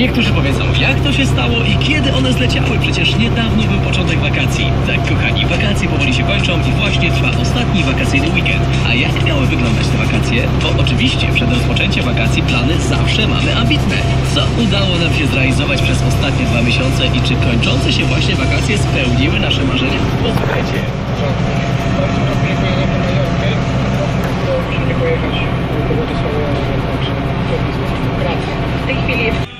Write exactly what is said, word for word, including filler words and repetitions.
Niektórzy powiedzą, jak to się stało i kiedy one zleciały. Przecież niedawno był początek wakacji. Tak, kochani, wakacje powoli się kończą i właśnie trwa ostatni wakacyjny weekend. A jak miały wyglądać te wakacje? Bo oczywiście przed rozpoczęciem wakacji plany zawsze mamy ambitne. Co udało nam się zrealizować przez ostatnie dwa miesiące i czy kończące się właśnie wakacje spełniły nasze marzenia? Posłuchajcie. Bardzo brakuje na Majorkę. Musimy pojechać do Władysława, znaczy pracy. W tej chwili